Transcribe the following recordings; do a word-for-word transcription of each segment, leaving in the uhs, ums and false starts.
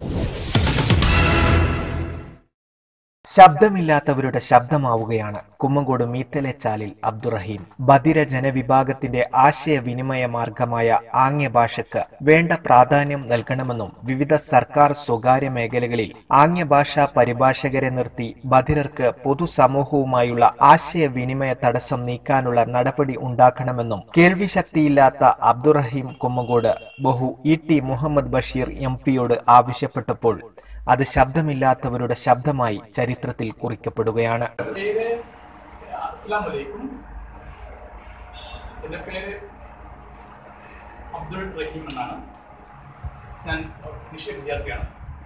ശബ്ദമില്ലാത്തവരുടെ ശബ്ദമാവുകയാണ് കുമ്മങ്കോട് മീത്തലെച്ചാലിൽ അബ്ദുറഹീം. ബധിര ജനവിഭാഗത്തിന്റെ ആശയവിനിമയ മാർഗമായ ആംഗ്യഭാഷയ്ക്ക് വേണ്ട പ്രാധാന്യം നൽകണമെന്നും വിവിധ സർക്കാർ സ്വകാര്യ മേഖലകളിൽ ആംഗ്യഭാഷാ പരിഭാഷകരെ നിർത്തി ബധിരർക്ക് പൊതുസമൂഹവുമായുള്ള ആശയവിനിമയ തടസ്സം നീക്കാനുള്ള നടപടി ഉണ്ടാക്കണമെന്നും കേൾവിശക്തിയില്ലാത്ത അബ്ദുറഹീം കുമ്മങ്കോട് ബഹു E T Muhammad Basheer M പിയോട് ആവശ്യപ്പെട്ടപ്പോൾ അത് ശബ്ദമില്ലാത്തവരുടെ ശബ്ദമായി ചരിത്രത്തിൽ കുറിക്കപ്പെടുകയാണ്. എൻ്റെ പേര് അബ്ദുൾ റഹീം എന്നാണ്. ഞാൻ വിഷയ വിദ്യാർത്ഥിയാണ്.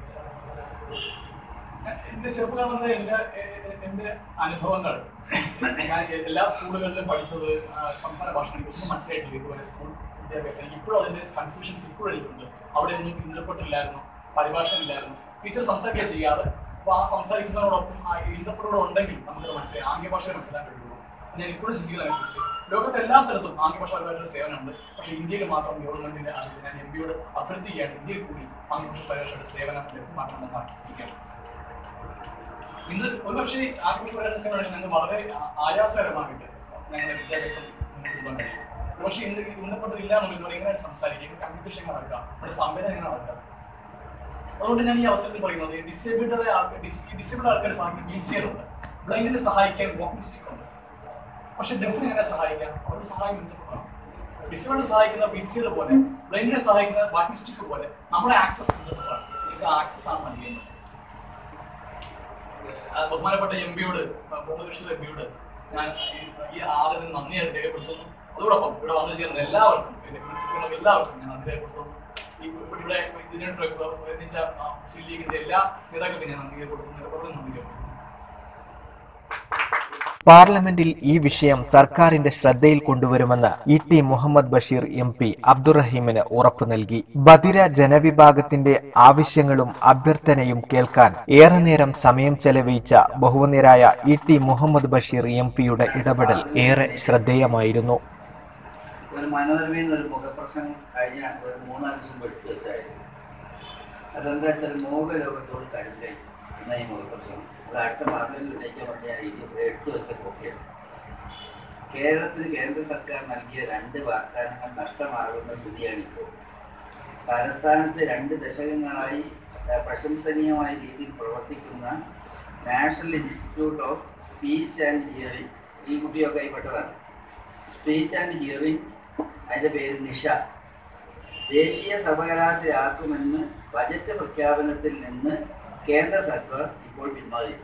എൻ്റെ ചെറുപ്പകാലം എൻ്റെ എൻ്റെ അനുഭവങ്ങൾ ഞാൻ എല്ലാ സ്കൂളുകളിലും പഠിച്ചത് സംസ്ഥാന ഭാഷ എനിക്കൊന്നും മനസ്സിലായിട്ടില്ല. ഇതുപോലെ സ്കൂൾ വിദ്യാഭ്യാസം എനിക്ക് ഇപ്പോഴും അതിൻ്റെ കൺഫ്യൂഷൻസ് ഇപ്പോഴും എനിക്കുണ്ട്. അവിടെ ഒന്നും ഇന്റർപ്രട്ടില്ലായിരുന്നു, പരിഭാഷ ഇല്ലായിരുന്നു. ടീച്ചർ സംസാരിക്കുക ചെയ്യാറ്. അപ്പോൾ ആ സംസാരിക്കുന്നതോടൊപ്പം ആ ഇന്റർപ്രട്ടോട് ഉണ്ടെങ്കിൽ നമുക്കത് മനസ്സിലായി ആംഗ്യഭാഷയെ മനസ്സിലാക്കാൻ കഴിയുള്ളൂ. ഞാൻ ഇപ്പോഴും ചിന്തിക്കുന്നതിനെ കുറിച്ച് ലോകത്തെ എല്ലാ സ്ഥലത്തും ആംഗ്യഭാഷ പരിഭാഷയുടെ സേവനമുണ്ട്. പക്ഷേ ഇന്ത്യയിൽ മാത്രം ഗവൺമെന്റിന്റെ അതിൽ ഞാൻ എം പിയോട് അഭ്യർത്ഥിക്കുകയാണ് ഇന്ത്യയിൽ കൂടി ആംഗ്യഭാഷ പരിഭാഷയുടെ സേവനം ലഭ്യമാക്കണമെന്ന് അഭ്യർത്ഥിക്കുകയാണ്. ഇന്ന് ഒരുപക്ഷെ ആംഗ്യഭാഷ പരിഭാഷയുടെ സേവനം ഞങ്ങൾ വളരെ ആയാസകരമായിട്ട് ഞങ്ങളുടെ വിദ്യാഭ്യാസം മുന്നോട്ട് പോകാൻ കഴിയും. പക്ഷേ ഇന്ന് ഇന്റർപ്രട്ടർ ഇല്ല എന്നുള്ളത് എങ്ങനെയാണ് സംസാരിക്കുക, കമ്മ്യൂണിക്കേഷൻ എങ്ങനെ നടക്കുക, നമ്മുടെ സംവേദനം എങ്ങനെ നടക്കുക. അതുകൊണ്ട് ഞാൻ ഈ അവസരത്തിൽ പറയുന്നത് ഡിസേബിൾഡ് ഡിസേബിൾഡ് ആൾക്കാരെ സഹായിക്കാൻ വീൽ ചെയർ ഉണ്ട്, ബ്ലൈൻഡിനെ സഹായിക്കാൻ വാക്കിംഗ് സ്റ്റിക്ക് ഉണ്ട്. പക്ഷെ ഡെഫിനെ എങ്ങനെ സഹായിക്കാം? അവരുടെ സഹായം എന്താണ്? ഡിസേബിൾഡ് സഹായിക്കുന്ന വീൽ ചെയർ പോലെ, ബ്ലൈൻഡിനെ സഹായിക്കുന്ന വാക്കിംഗ് സ്റ്റിക്ക് പോലെ നമ്മുടെ ആക്സസ് നിങ്ങൾക്ക് ആക്സസ് ആണ് നൽകുന്നത്. ബഹുമാനപ്പെട്ട എം പിയോട് മുഹമ്മദ് ബഷീർ എം പിയോട് ഞാൻ ഈ ആദ്യം നന്ദി രേഖപ്പെടുത്തുന്നു. അതോടൊപ്പം ഇവിടെ വന്നു ചേർന്ന എല്ലാവർക്കും എല്ലാവർക്കും ഞാൻ നന്ദി രേഖപ്പെടുത്തുന്നു. ഇവിടെ ഇതിനായിട്ട് പ്രയത്നിച്ച മുസ്ലിം ലീഗിന്റെ എല്ലാ നേതാക്കൾക്കും ഞാൻ നന്ദി കൊടുക്കുന്നു. പാർലമെന്റിൽ ഈ വിഷയം സർക്കാരിന്റെ ശ്രദ്ധയിൽ കൊണ്ടുവരുമെന്ന് E T Muhammad Basheer M P അബ്ദുറഹീമിന് ഉറപ്പു നൽകി. ബധിര ജനവിഭാഗത്തിന്റെ ആവശ്യങ്ങളും അഭ്യർത്ഥനയും കേൾക്കാൻ ഏറെ നേരം സമയം ചെലവഴിച്ച ബഹുവന്യരായ E T Muhammad Basheer M പിയുടെ ഇടപെടൽ ഏറെ ശ്രദ്ധേയമായിരുന്നു. ഒരു മനോരമയിൽ ഒരു മുഖപ്രസംഗം കഴിഞ്ഞ ഒരു മൂന്നാല് ദിവസം പഠിച്ചു വെച്ചായിരുന്നു. അതെന്താ വെച്ചാൽ മോഹലോകത്തോട് കടുത്തായി എന്ന ഈ മുഖപ്രസംഗം ഒരു അടുത്ത പാർലമെന്റിൽ ഉന്നയിക്കാൻ പറഞ്ഞ രീതി എടുത്തു വെച്ച കോപ്പിയാണ്. കേരളത്തിന് കേന്ദ്ര സർക്കാർ നൽകിയ രണ്ട് വാഗ്ദാനങ്ങൾ നഷ്ടമാകുന്ന സ്ഥിതിയാണ് ഇപ്പോൾ. തലസ്ഥാനത്ത് രണ്ട് ദശകങ്ങളായി പ്രശംസനീയമായ രീതിയിൽ പ്രവർത്തിക്കുന്ന national institute of speech and hearing, ഈ കുട്ടിയൊക്കെ ആയിപ്പെട്ടതാണ്. സ്പീച്ച് ആൻഡ് ഹിയറിംഗ്, അതിൻ്റെ പേര് നിഷ, ദേശീയ സർവകലാശാലയാക്കുമെന്ന് ബജറ്റ് പ്രഖ്യാപനത്തിൽ നിന്ന് കേന്ദ്ര സർക്കാർ ഇപ്പോൾ പിന്മാറി.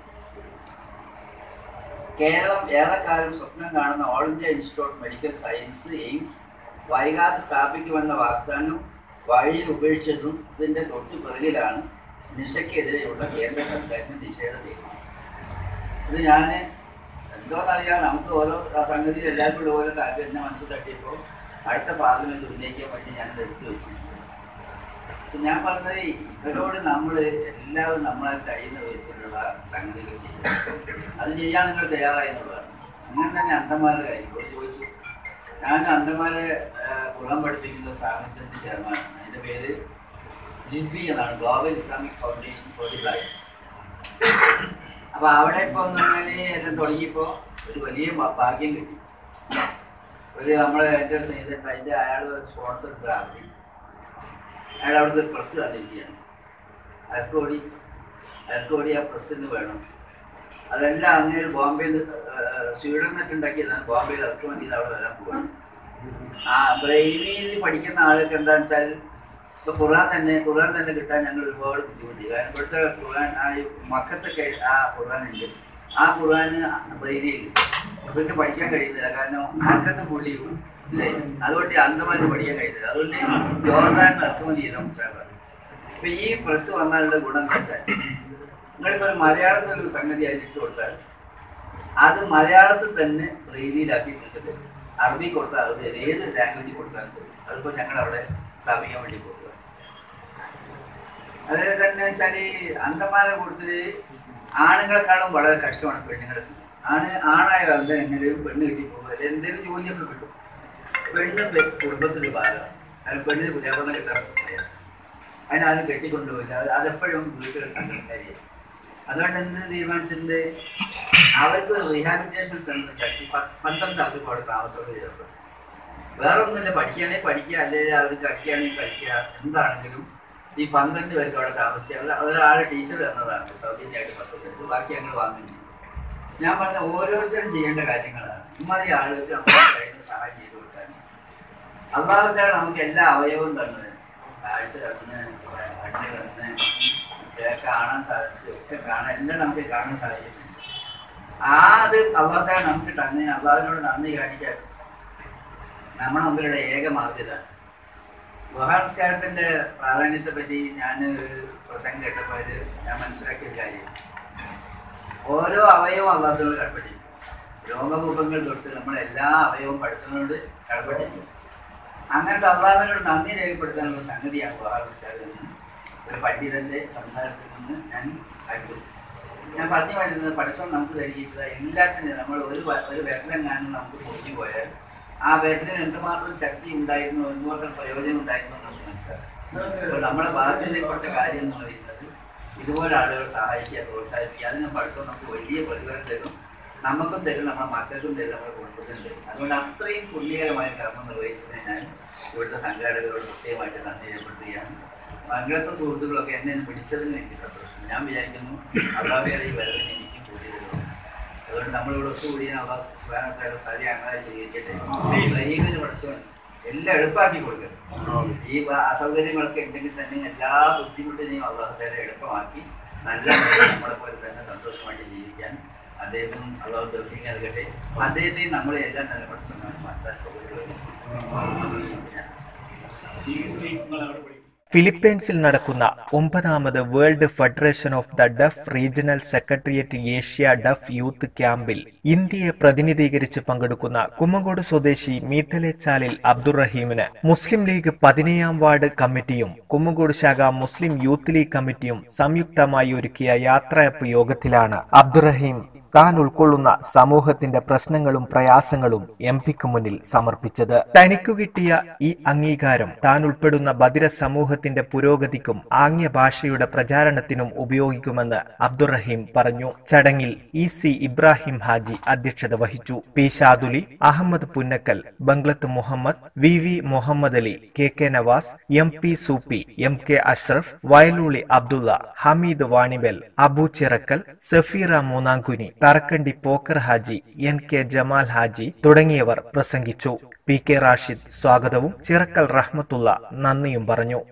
കേരളം ഏറെക്കാലം സ്വപ്നം കാണുന്ന all India institute of medical science AIIMS വൈകാതെ സ്ഥാപിക്കുമെന്ന വാഗ്ദാനം വഴിയിൽ ഉപേക്ഷിച്ചതും ഇതിൻ്റെ തൊട്ടു പിറകിലാണ് നിഷയ്ക്കെതിരെയുള്ള കേന്ദ്ര സർക്കാരിൻ്റെ നിഷേധ തീരുമാനം. ഇത് ഞാൻ എന്തോന്നറിയാം, നമുക്ക് ഓരോ സംഗതിയിൽ എല്ലാവർക്കും കൂടെ ഓരോ താല്പര്യം എന്നെ മനസ്സിൽ തട്ടിയപ്പോൾ അടുത്ത പാർലമെന്റ് ഉന്നയിക്കാൻ വേണ്ടി ഞാനത് എടുത്തു വെച്ചിട്ടുണ്ട്. ഞാൻ പറഞ്ഞത് ഇവരോട് നമ്മൾ എല്ലാവരും നമ്മളെ കഴിയുന്ന വിധത്തിലുള്ള സംഗതികൾ ചെയ്യും. അത് ചെയ്യാൻ നിങ്ങൾ തയ്യാറായി എന്നുള്ളതാണ്. അങ്ങനെ തന്നെ അന്ധന്മാരുടെ കാര്യം ചോദിച്ചു. ഞാൻ അന്ധന്മാരെ കുളം പഠിപ്പിക്കുന്ന സ്ഥാപനത്തിൻ്റെ ചെയർമാനാണ്. അതിൻ്റെ പേര് ജിബി എന്നാണ്, global Islamic foundation for the blind. അപ്പൊ അവിടെ ഇപ്പൊ പറഞ്ഞാല് എല്ലാം തുടങ്ങിയപ്പോ ഒരു വലിയ ഭാഗ്യം കിട്ടി. ഒരു നമ്മളെ എൻ്റെ സ്നേഹിതൻ അതിൻ്റെ അയാൾ സ്പോൺസർ ഗ്രാഫി, അയാൾ അവിടുത്തെ ഒരു പ്രസ് തന്നിരിക്കുകയാണ്. അരക്കോടി അരക്കോടി ആ പ്രസ്സിന് വേണം. അതെല്ലാം അങ്ങനെ ബോംബെയിൽ സ്വീഡൻ നിന്നൊക്കെ ഉണ്ടാക്കിയതാണ്. ബോംബെയിൽ ഇറക്കുമതി ചെയ്ത് അവിടെ വരാൻ പോവാണ്. ആ ബ്രെയിനിൽ പഠിക്കുന്ന ആൾക്ക് എന്താണെന്ന് വെച്ചാൽ ഇപ്പൊ ഖുർആൻ തന്നെ ഖുർആൻ തന്നെ കിട്ടാൻ ഞങ്ങൾ ഒരുപാട് ബുദ്ധിമുട്ടി. കാരണം ഇവിടുത്തെ ഖുർആൻ ആ മക്കത്തൊക്കെ ആ ഖുർആൻ ഉണ്ട്. ആ ഖുർആന് ബ്രെയിനിൽ ഇവർക്ക് പഠിക്കാൻ കഴിയുന്നില്ല. കാരണം മക്കത്ത് പുള്ളിയും അല്ലേ, അതുകൊണ്ട് അന്ധമായിട്ട് പഠിക്കാൻ കഴിയുന്നില്ല. അതുകൊണ്ട് ജോർദാൻ ഇറക്കുമതി ചെയ്ത മുസ്താഫാണ്. ഇപ്പൊ ഈ പ്രസ് വന്നാലുള്ള ഗുണം എന്താ വെച്ചാൽ നിങ്ങളിപ്പോൾ മലയാളത്തിലൊരു സംഗതി അതിലിട്ട് കൊടുത്താൽ അത് മലയാളത്തിൽ തന്നെ ബ്രെയിനിലാക്കി നിൽക്കുന്നത്. അറബി കൊടുത്താൽ അത് ഏത് ലാംഗ്വേജ് കൊടുത്താലും അതിപ്പോൾ ഞങ്ങളവിടെ സ്ഥാപിക്കാൻ വേണ്ടി പോകുക. അതുപോലെ തന്നെ വെച്ചാൽ അന്ധന്മാരെ കൂടുതൽ ആണുങ്ങളെക്കാളും വളരെ കഷ്ടമാണ് പെണ്ണുങ്ങളുടെ സ്ഥിതി. ആണ് ആണായ അന്ധൻ എങ്ങനെയും പെണ്ണ് കിട്ടി പോകുക, എന്തെങ്കിലും ജോലിയൊക്കെ കിട്ടും. പെണ്ണ് കുടുംബത്തിൻ്റെ ഭാഗമാണ്. അത് പെണ്ണിന് പുതിയാപണം കിട്ടാൻ പ്രയാസം. അതിനാരും കെട്ടിക്കൊണ്ടുപോയില്ല. അത് അതെപ്പോഴും വീട്ടുകൾ സംഘടനയായി. അതുകൊണ്ട് എന്ത് തീരുമാനിച്ചിട്ടുണ്ട്, അവർക്ക് റീഹാബിലിറ്റേഷൻ സെന്റർ കട്ടി പന്ത്രണ്ട് അവർക്ക് അവിടെ താമസം ചെയ്തപ്പോൾ വേറെ ഒന്നുമില്ല. പഠിക്കുകയാണെങ്കിൽ പഠിക്കുക, അല്ലെങ്കിൽ അവർക്ക് കളിക്കുകയാണെങ്കിൽ കളിക്കുക, എന്താണെങ്കിലും ഈ പന്ത്രണ്ട് പേർക്ക് അവിടെ താമസിക്കുക. ഒരാൾ ടീച്ചർ തന്നതാണ് സൗജന്യമായിട്ട് പത്ത് സെന്റ്, ബാക്കി ഞങ്ങൾ വാങ്ങുന്നില്ല. ഞാൻ പറഞ്ഞ ഓരോരുത്തരും ചെയ്യേണ്ട കാര്യങ്ങളാണ്. ഇമാതിരി ആളുകൾക്ക് നമ്മൾ കഴിയുന്ന സഹായം ചെയ്തു കൊടുക്കാൻ. അള്ളാഹുവിനാണ് നമുക്ക് എല്ലാ അവയവവും തന്നത്, കാഴ്ച തന്ന്, കണ്ണ് തന്ന്, കാണാൻ സാധിച്ചു, ഒക്കെ കാണാൻ എല്ലാം നമുക്ക് കാണാൻ സാധിക്കുന്നു. ആ അത് അള്ളാഹുവിനാണ് നമുക്ക് തന്നതിന് അള്ളാഹുവിനോട് നന്ദി കാണിക്കാൻ നമ്മുടെ മുമ്പിലുള്ള ഏക മാർഗ്ഗത. ഗുഹാനസ്കാരത്തിന്റെ പ്രാധാന്യത്തെ പറ്റി ഞാൻ ഒരു പ്രസംഗം കേട്ടപ്പോൾ ഇത് ഞാൻ മനസ്സിലാക്കിയ കാര്യം, ഓരോ അവയവവും അള്ളാഹുവിനോട് കടപ്പെട്ടിരിക്കും. രോമകൂപങ്ങൾ തൊട്ട് നമ്മളെല്ലാ അവയവവും പഠിച്ചതിനോട് കടപ്പെട്ടിരിക്കും. അങ്ങനത്തെ അള്ളാഹുവിനോട് നന്ദി രേഖപ്പെടുത്താനുള്ള സംഗതിയാണ് ഗുഹാനസ്കാരം എന്ന് ഒരു പണ്ഡിതന്റെ സംസാരത്തിൽ നിന്ന് ഞാൻ കണ്ടു. ഞാൻ പറഞ്ഞു വരുന്നത്, പഠിച്ചവൻ നമുക്ക് ധരിച്ചിട്ടുള്ള എല്ലാത്തിനും നമ്മൾ ഒരു ഒരു വിരലെങ്ങാനും നമുക്ക് പൊളിഞ്ഞു പോയാൽ ആ വിരലിന് എന്തുമാത്രം ശക്തി ഉണ്ടായിരുന്നു, എന്തുമാത്രം പ്രയോജനം ഉണ്ടായിരുന്നു നമുക്ക് മനസ്സിലാക്കാം. അപ്പോൾ നമ്മുടെ ബാധ്യതയിൽപ്പെട്ട കാര്യം എന്ന് പറയുന്നത് ഇതുപോലെ ആളുകളെ സഹായിക്കുക, പ്രോത്സാഹിപ്പിക്കുക. അതിന് പഠിത്തം നമുക്ക് വലിയ പ്രതിഫലം തരും, നമുക്കും തരും, നമ്മുടെ മക്കൾക്കും തരും, നമ്മുടെ കുടുംബത്തിനും തരും. അതുകൊണ്ട് അത്രയും പുണ്യകരമായ കർമ്മം നിർവഹിച്ചതിന് ഞാൻ ഇവിടുത്തെ സംഘാടകരോട് പ്രത്യേകമായിട്ട് നന്ദി രേഖപ്പെടുത്തുകയാണ്. പങ്കെടുത്ത സുഹൃത്തുക്കളൊക്കെ എന്നെ പിടിച്ചതിന് എനിക്ക് സന്തോഷം. ഞാൻ വിചാരിക്കുന്നു അള്ളാഹുവിന്റെ ഈ വരവിന് എനിക്കും കൂടി തരുന്നു. അതുകൊണ്ട് നമ്മളിവിടെ ഒത്തുകൂടിയാൽ അള്ളാഹു സുബ്ഹാനഹു സ്ഥലം അങ്ങനെ സ്വീകരിക്കട്ടെ. ഈ ലൈവിന് പഠിച്ചവൻ എല്ലാം എളുപ്പമാക്കി കൊടുക്കണം. ഈ അസൗകര്യങ്ങളൊക്കെ ഉണ്ടെങ്കിൽ തന്നെ എല്ലാ ബുദ്ധിമുട്ടിനെയും അള്ളാഹു തആല എളുപ്പമാക്കി നല്ല നമ്മളെ പോലെ തന്നെ സന്തോഷമായിട്ട് ജീവിക്കാൻ അദ്ദേഹം അള്ളാഹു തൗഫീഖ് നൽകട്ടെ. അദ്ദേഹത്തെയും നമ്മളെ എല്ലാം തന്നെ പഠിച്ചവന്മാർ മാറ്റാൻ സൗകര്യം. ഫിലിപ്പൈൻസിൽ നടക്കുന്ന ഒമ്പതാമത് world federation of the deaf regional secretariat Asia deaf youth ക്യാമ്പിൽ ഇന്ത്യയെ പ്രതിനിധീകരിച്ച് പങ്കെടുക്കുന്ന കുമ്മങ്കോട് സ്വദേശി മീത്തലേച്ചാലിൽ അബ്ദുറഹീമിന് മുസ്ലിം ലീഗ് പതിനേഴാം വാർഡ് കമ്മിറ്റിയും കുമ്മങ്കോട് ശാഖ മുസ്ലിം യൂത്ത് ലീഗ് കമ്മിറ്റിയും സംയുക്തമായി ഒരുക്കിയ യാത്രയപ്പ് യോഗത്തിലാണ് അബ്ദുറഹീം താൻ ഉൾക്കൊള്ളുന്ന സമൂഹത്തിന്റെ പ്രശ്നങ്ങളും പ്രയാസങ്ങളും എം പിക്ക് മുന്നിൽ സമർപ്പിച്ചത്. തനിക്കു കിട്ടിയ ഈ അംഗീകാരം താൻ ഉൾപ്പെടുന്ന ബദിര സമൂഹത്തിന്റെ പുരോഗതിക്കും ആംഗ്യ ഭാഷയുടെ പ്രചാരണത്തിനും ഉപയോഗിക്കുമെന്ന് അബ്ദുറഹീം പറഞ്ഞു. ചടങ്ങിൽ ഇ സി ഇബ്രാഹിം ഹാജി അധ്യക്ഷത വഹിച്ചു. P Shaduli, Ahmed Punnakkal, Banglath Muhammad, V V Muhammad Ali, K K Navas, M P Soopy, M K Ashraf, Vayalooli Abdulla, Hameed Vanibal, Abu Chirakkal, Safeera Moonnamkuni, Tharakkandi Pokker Haji, N K Jamal Haji തുടങ്ങിയവർ പ്രസംഗിച്ചു. പി കെ റാഷിദ് സ്വാഗതവും ചിറക്കൽ റഹ്മത്തുള്ള നന്ദിയും പറഞ്ഞു.